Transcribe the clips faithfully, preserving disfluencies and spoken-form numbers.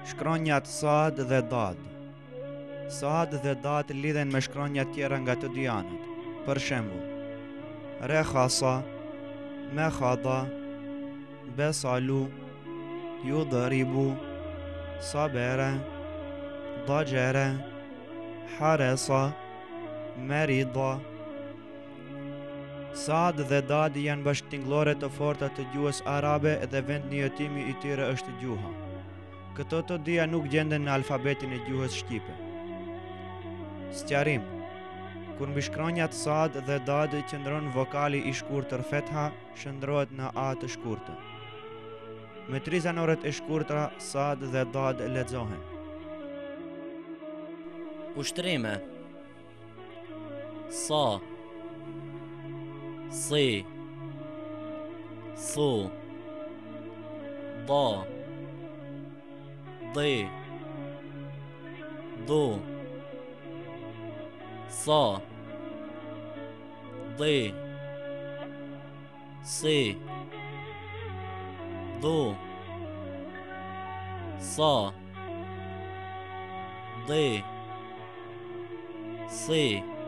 Shkronjat sad dhe dad. Sad dhe dad lidhen me shkronja tjera nga të dy anët. Për shembull, rekhasa, mekhada, besalu, yudribu, sabere, dajere, haresa, merida. Sad dhe dad janë bashkëtingëllore të forta të gjuhës arabe dhe vendi jetimi i tyre është gjuha. Këto të dyja nuk gjenden në alfabetin e gjuhës shqipe. Sqarim. Kur mbi shkronjat sad dhe dad qëndron vokali i shkurtër fetha, shndrohet në a të shkurtër. Me tri zanoret e shkurtra, sad dhe dad lexohen. Ushtrime: sa, si, su, da, di, du, sa, di, si, du, sa, di, si,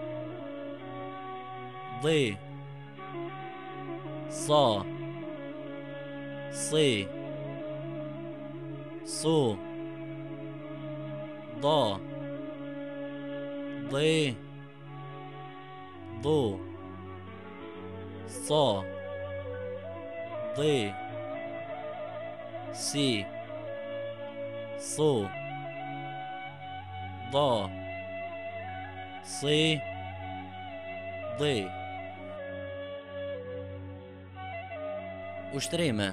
di, sa, si, su, da, di, du, sa, di, si, su, da, si, di. Ushtrime: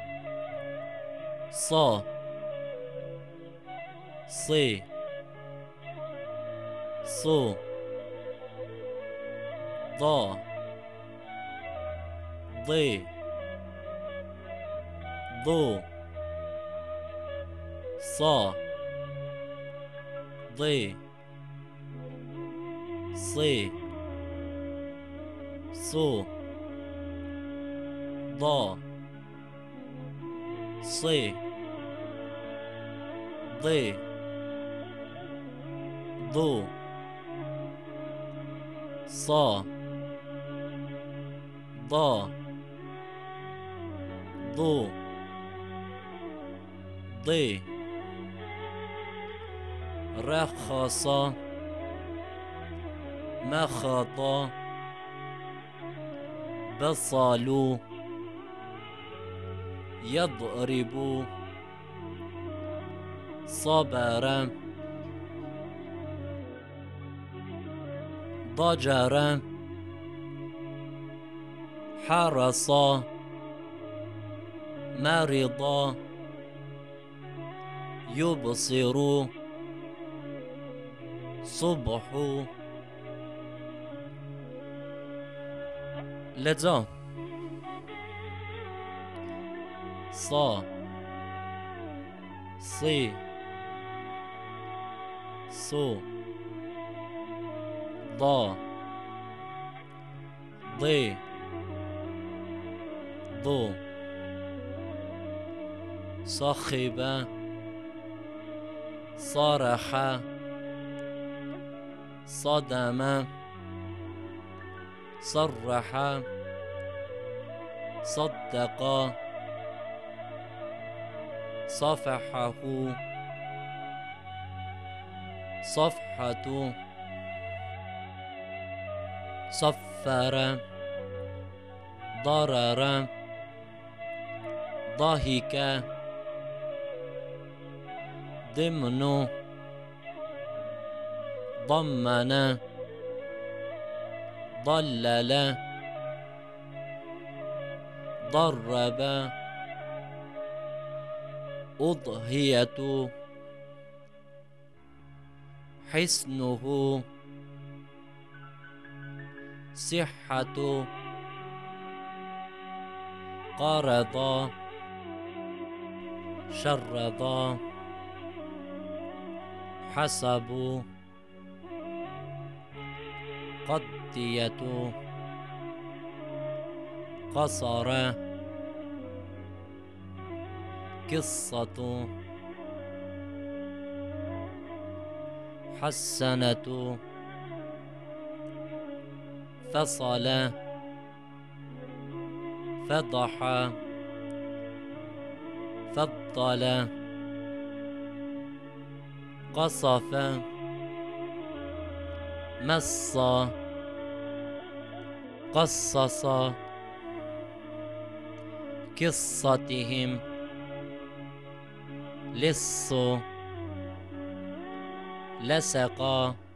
sa, si, su, da, di, du, sa, di, si, su, da, si, di, du, sa, da, du, di. Rekhasa, mekhata, besalu, yadribu, sabara, dajara, harasa, marida, yubsiru, subhu. Lexo: sa, si, su, da, di, du, صخب, صرح, صدم, صرح, صدق, صفحه, صفحة, صفر, ضرر, ضحك, ضمن, ضمن, ضلل, ضرب، أضحية، حصنه، صحة، قرض، شرد، حسب، قضية، قصر، قصة، حسنة فصل فضح فضل قصف مص قصص قصتهم لص لصق